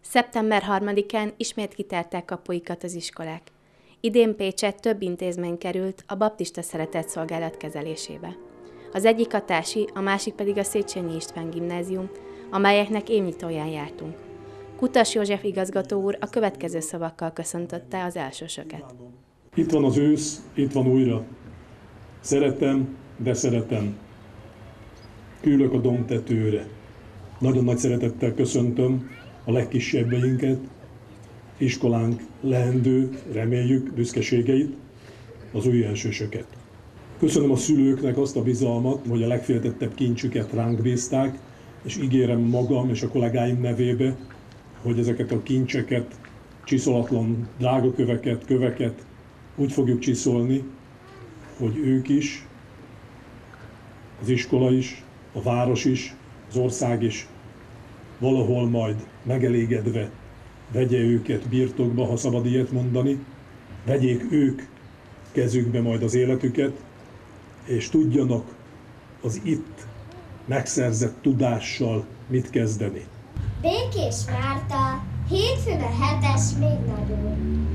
Szeptember 3-án ismét kitárták kapuikat az iskolák. Idén Pécsett több intézmény került a baptista szeretetszolgálat kezelésébe. Az egyik a Tási, a másik pedig a Széchenyi István gimnázium, amelyeknek évnyitóján jártunk. Kutas József igazgató úr a következő szavakkal köszöntötte az elsősöket. Itt van az ősz, itt van újra. Szeretem, de szeretem. Küldök a dombtetőre. Nagyon nagy szeretettel köszöntöm a legkisebbeinket, iskolánk leendő, reméljük, büszkeségeit, az új elsősöket. Köszönöm a szülőknek azt a bizalmat, hogy a legféltettebb kincsüket ránk bízták, és ígérem magam és a kollégáim nevébe, hogy ezeket a kincseket, csiszolatlan drágaköveket, köveket úgy fogjuk csiszolni, hogy ők is, az iskola is, a város is, az ország is valahol majd megelégedve vegye őket birtokba, ha szabad ilyet mondani, vegyék ők kezükbe majd az életüket, és tudjanak az itt megszerzett tudással mit kezdeni. Békés Márta, hétfőn a 7-es még nagy úr.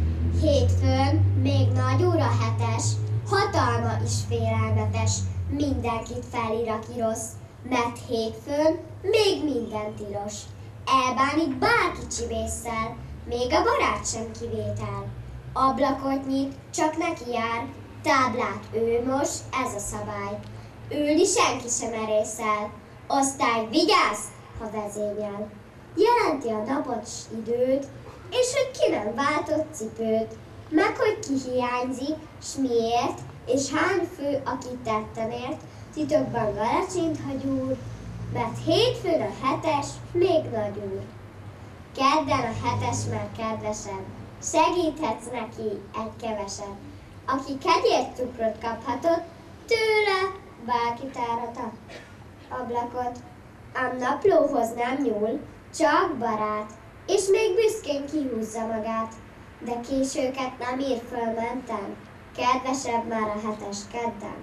Hétfőn még nagy úr a 7-es, hatalma is félelmetes, mindenkit felír, aki rossz, mert hétfőn még minden tilos. Elbánik bárki csibésszel, még a barát sem kivétel. Ablakot nyit, csak neki jár, táblát ő mos, ez a szabály. Ülni senki sem merészel, osztály vigyázz, ha vezényel. Jelenti a napot s időt, és hogy ki nem váltott cipőt, meg hogy ki hiányzik, s miért, és hány fő, akit tetten ért, titokban galacsint hagyúr, mert hétfőn a 7-es még nagy úr. Kedden a 7-es már kedvesebb, segíthetsz neki egy kevesebb. Aki kegyért cukrot kaphatott, tőle bárki tárata ablakot. Ám naplóhoz nem nyúl, csak barát, és még büszkén kihúzza magát. De későket nem ír föl menten, kedvesebb már a 7-es kedden.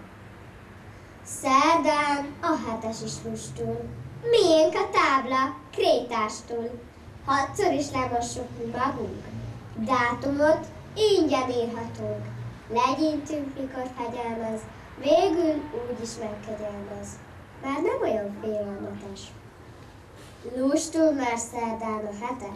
Szerdán a 7-es is lustul, miénk a tábla krétástól. 6-szor is lemossuk magunk, dátumot ingyen írhatunk. Legyintünk, mikor fegyelmez, végül úgyis megkegyelmez. Már nem olyan félelmetes. Lustul már szerdán a 7-es.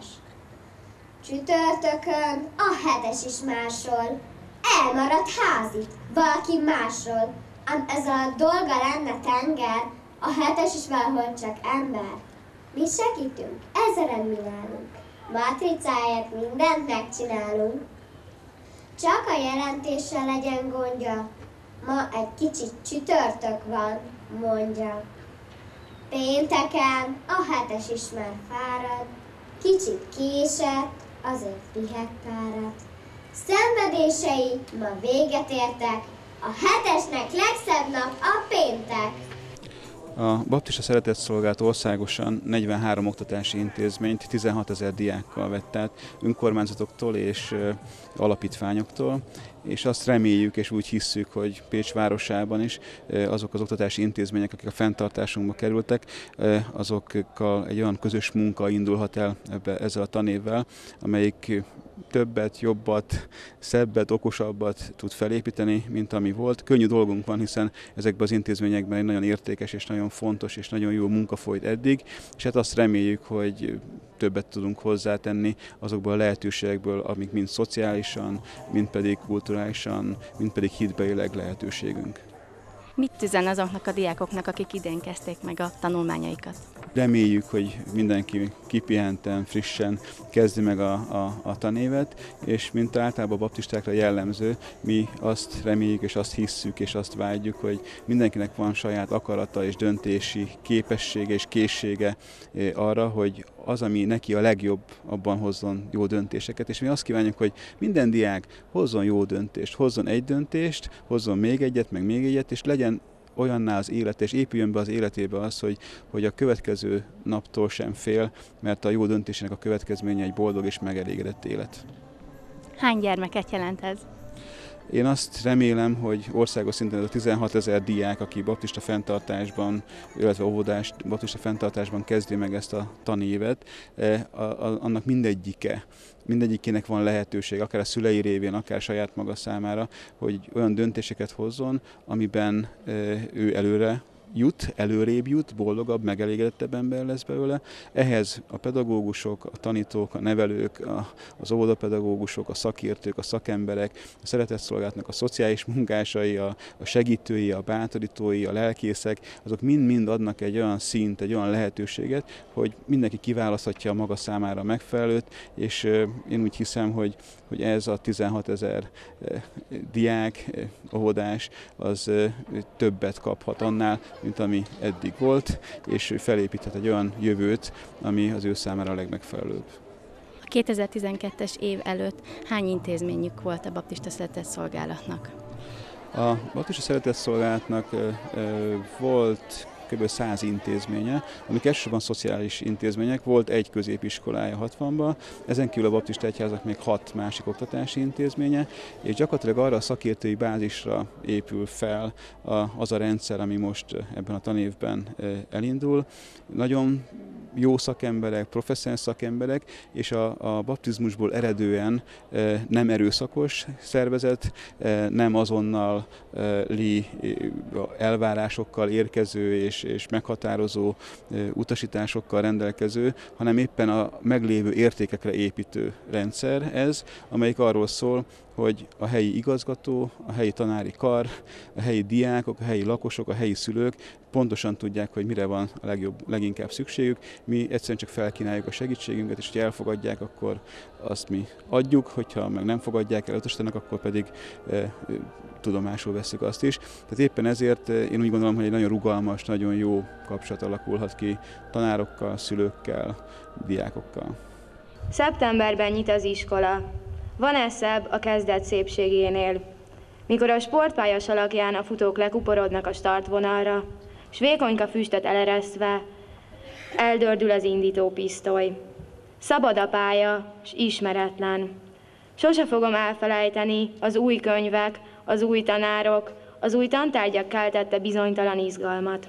Csütörtökön a 7-es is másol. Elmaradt házit valaki másról. Ám ez a dolga lenne tenger, a 7-es is valahol csak ember. Mi segítünk, ezeren mi nálunk. Mátricáját mindent megcsinálunk. Csak a jelentéssel legyen gondja, ma egy kicsit csütörtök van, mondja. Pénteken a 7-es is már fárad, kicsit késett, azért pihet párat. Szenvedései ma véget értek, a 7-esnek legszebb nap a péntek. A Baptista Szeretetszolgálat országosan 43 oktatási intézményt 16 000 diákkal vett át önkormányzatoktól és alapítványoktól, és azt reméljük és úgy hisszük, hogy Pécs városában is azok az oktatási intézmények, akik a fenntartásunkba kerültek, azokkal egy olyan közös munka indulhat el ezzel a tanévvel, amelyik többet, jobbat, szebbet, okosabbat tud felépíteni, mint ami volt. Könnyű dolgunk van, hiszen ezekben az intézményekben egy nagyon értékes és nagyon fontos és nagyon jó munka folyt eddig, és hát azt reméljük, hogy többet tudunk hozzátenni azokból a lehetőségekből, amik mind szociálisan, mind pedig kulturálisan, mind pedig hitbelileg lehetőségünk. Mit üzen azoknak a diákoknak, akik idén kezdték meg a tanulmányaikat? Reméljük, hogy mindenki kipihenten, frissen kezdi meg a tanévet, és mint általában a baptistákra jellemző, mi azt reméljük és azt hisszük és azt vágyjuk, hogy mindenkinek van saját akarata és döntési képessége és készsége arra, hogy az, ami neki a legjobb, abban hozzon jó döntéseket, és mi azt kívánjuk, hogy minden diák hozzon jó döntést, hozzon egy döntést, hozzon még egyet, meg még egyet, és legyen olyanná az élet, és épüljön be az életébe az, hogy a következő naptól sem fél, mert a jó döntésének a következménye egy boldog és megelégedett élet. Hány gyermeket jelent ez? Én azt remélem, hogy országos szinten ez a 16 000 diák, aki baptista fenntartásban, illetve óvodás baptista fenntartásban kezdi meg ezt a tanévet, annak mindegyikének van lehetőség, akár a szülei révén, akár saját maga számára, hogy olyan döntéseket hozzon, amiben ő előrébb jut, boldogabb, megelégedettebb ember lesz belőle. Ehhez a pedagógusok, a tanítók, a nevelők, az óvodapedagógusok, a szakértők, a szakemberek, a szeretetszolgálatnak a szociális munkásai, a segítői, a bátorítói, a lelkészek, azok mind-mind adnak egy olyan színt, egy olyan lehetőséget, hogy mindenki kiválaszthatja a maga számára megfelelőt, és én úgy hiszem, hogy ez a 16 000 diák, óvodás, az többet kaphat annál, mint ami eddig volt, és felépíthet egy olyan jövőt, ami az ő számára a legmegfelelőbb. A 2012-es év előtt hány intézményük volt a baptista szeretetszolgálatnak? A baptista szeretetszolgálatnak volt kb. 100 intézménye, amik elsősorban szociális intézmények, volt egy középiskolája 60-ban, ezen kívül a baptista egyházak még 6 másik oktatási intézménye, és gyakorlatilag arra a szakértői bázisra épül fel az a rendszer, ami most ebben a tanévben elindul. Nagyon jó szakemberek, professzionális szakemberek, és a baptizmusból eredően nem erőszakos szervezet, nem azonnali elvárásokkal érkező és meghatározó utasításokkal rendelkező, hanem éppen a meglévő értékekre építő rendszer ez, amelyik arról szól, hogy a helyi igazgató, a helyi tanári kar, a helyi diákok, a helyi lakosok, a helyi szülők pontosan tudják, hogy mire van a leginkább szükségük. Mi egyszerűen csak felkínáljuk a segítségünket, és ha elfogadják, akkor azt mi adjuk, hogyha meg nem fogadják el, utasítanak, akkor pedig tudomásul vesszük azt is. Tehát éppen ezért én úgy gondolom, hogy egy nagyon rugalmas, nagyon jó kapcsolat alakulhat ki tanárokkal, szülőkkel, diákokkal. Szeptemberben nyit az iskola. Van-e szebb a kezdet szépségénél? Mikor a sportpálya salakján a futók lekuporodnak a startvonalra, s vékonyka füstöt eleresztve eldördül az indító pisztoly. Szabad a pálya, s ismeretlen. Sose fogom elfelejteni az új könyvek, az új tanárok, az új tantárgyak keltette bizonytalan izgalmat.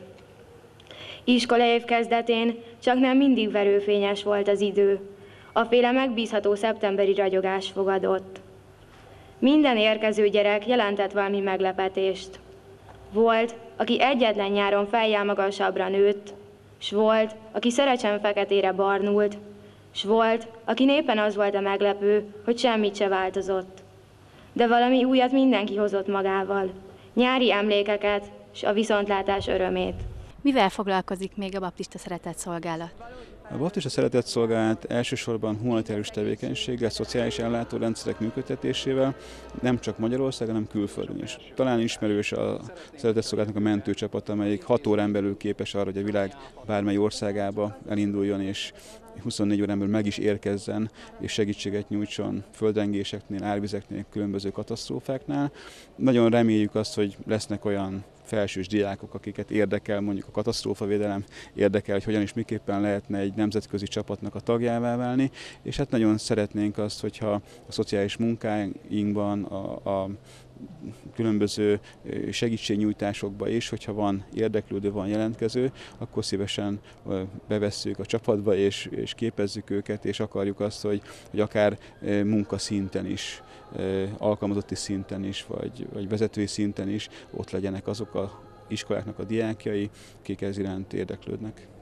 Iskolaév kezdetén csak nem mindig verőfényes volt az idő. Aféle megbízható szeptemberi ragyogás fogadott. Minden érkező gyerek jelentett valami meglepetést. Volt, aki egyetlen nyáron fejjel magasabbra nőtt, s volt, aki szerecsen feketére barnult, s volt, aki éppen az volt a meglepő, hogy semmit se változott. De valami újat mindenki hozott magával, nyári emlékeket, s a viszontlátás örömét. Mivel foglalkozik még a baptista szeretetszolgálat? A baptista szeretetszolgálat elsősorban humanitárius tevékenységgel, szociális ellátórendszerek működtetésével, nem csak Magyarországon, hanem külföldön is. Talán ismerős a szeretetszolgálatnak a mentőcsapat, amelyik 6 órán belül képes arra, hogy a világ bármely országába elinduljon, és 24 órán belül meg is érkezzen, és segítséget nyújtson földrengéseknél, árvizeknél, különböző katasztrófáknál. Nagyon reméljük azt, hogy lesznek olyan felsős diákok, akiket érdekel, mondjuk a katasztrófavédelem, érdekel, hogy hogyan és miképpen lehetne egy nemzetközi csapatnak a tagjává válni, és hát nagyon szeretnénk azt, hogyha a szociális munkáinkban, a különböző segítségnyújtásokba is, hogyha van érdeklődő, van jelentkező, akkor szívesen bevesszük a csapatba, és képezzük őket, és akarjuk azt, hogy akár munkaszinten is, alkalmazotti szinten is, vagy vezetői szinten is ott legyenek azok az iskoláknak a diákjai, akik ez iránt érdeklődnek.